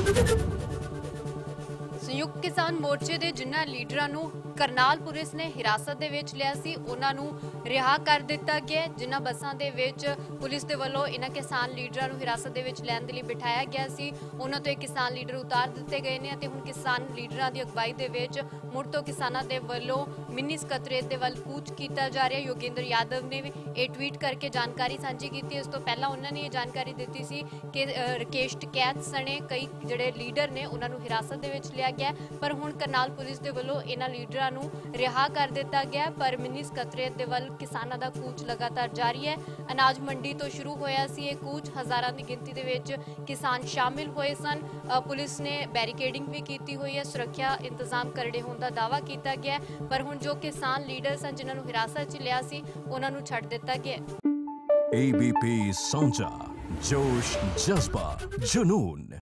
संयुक्त किसान मोर्चे के जिन्हां लीडरां नूं करनाल पुलिस ने हिरासत दे विच लिया सी उन्हां नूं रिहा कर दिता गया। जिन्हां बसां दे विच पुलिस दे वल्लों इन्हां किसान लीडरां नूं हिरासत दे विच लैण दे लई बिठाया गया सी, उन्हां तो किसान लीडर उतार दिते गए ने अते हुण किसान लीडरां दी अगवाई दे विच मुड़ तो किसानां दे वल्लों मिनी सकत्रेत दे वल कूच कीता जा रहा है। योगेंद्र यादव ने ये ट्वीट करके जानकारी सांझी की। इस तो पहला उन्होंने ये जानकारी दी सी कि राकेश टिकैत सने कई जिहड़े लीडर ने उन्हां नूं हिरासत दे विच लिया गया, पर हुण करनाल पुलिस दे वल्लों इन्हां लीडरां नूं रिहा कर दिता गया। पर मिनी सकत्रेत दे वल किसानां दा कूच लगातार जारी है। अनाज मंडी तो शुरू होया सी ये कूच, हज़ारां दी गिनती दे विच किसान शामिल होए सन। पुलिस ने बैरिकेडिंग भी की हुई है, सुरक्षा इंतजाम करड़े होने का दावा किया गया, पर हुण जो किसान लीडर सन जिन्हां नूं हिरासत च लिया सी उन्हां नूं छड्ड दिता गया। ABP साझा, जोश, जज्बा, जुनून।